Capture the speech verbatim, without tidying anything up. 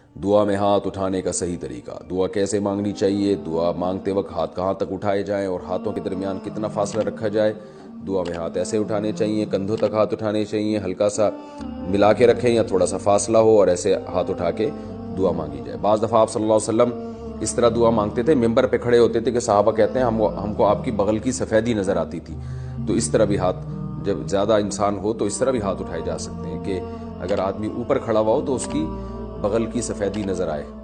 दुआ में हाथ उठाने का सही तरीका, दुआ कैसे मांगनी चाहिए, दुआ मांगते वक्त हाथ कहाँ तक उठाए जाएं और हाथों के दरमियान कितना फासला रखा जाए। दुआ में हाथ ऐसे उठाने चाहिए, कंधों तक हाथ उठाने चाहिए, हल्का सा मिला के रखें या थोड़ा सा फासला हो और ऐसे हाथ उठा के दुआ मांगी जाए। बाज़ दफ़ा आप सल्लल्लाहु अलैहि वसल्लम इस तरह दुआ मांगते थे, मिंबर पे खड़े होते थे कि सहाबा कहते हैं हम हमको आपकी बगल की सफ़ेदी नज़र आती थी। तो इस तरह भी हाथ, जब ज़्यादा इंसान हो तो इस तरह भी हाथ उठाए जा सकते हैं कि अगर आदमी ऊपर खड़ा हुआ हो तो उसकी बगल की सफ़ेदी नज़र आए।